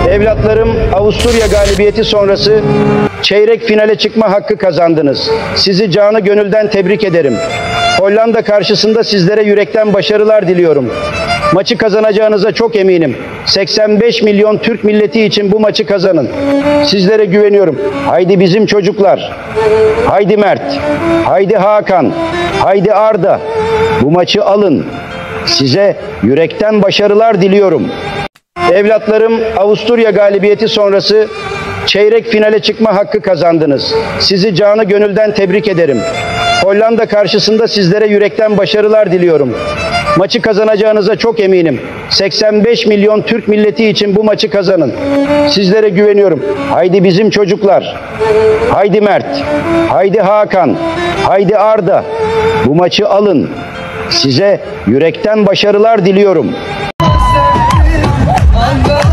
Evlatlarım, Avusturya galibiyeti sonrası çeyrek finale çıkma hakkı kazandınız. Sizi canı gönülden tebrik ederim. Hollanda karşısında sizlere yürekten başarılar diliyorum. Maçı kazanacağınıza çok eminim. 85 milyon Türk milleti için bu maçı kazanın. Sizlere güveniyorum. Haydi bizim çocuklar. Haydi Mert. Haydi Hakan. Haydi Arda. Bu maçı alın. Size yürekten başarılar diliyorum. Evlatlarım, Avusturya galibiyeti sonrası çeyrek finale çıkma hakkı kazandınız. Sizi canı gönülden tebrik ederim. Hollanda karşısında sizlere yürekten başarılar diliyorum. Maçı kazanacağınıza çok eminim. 85 milyon Türk milleti için bu maçı kazanın. Sizlere güveniyorum. Haydi bizim çocuklar. Haydi Mert. Haydi Hakan. Haydi Arda. Bu maçı alın. Size yürekten başarılar diliyorum.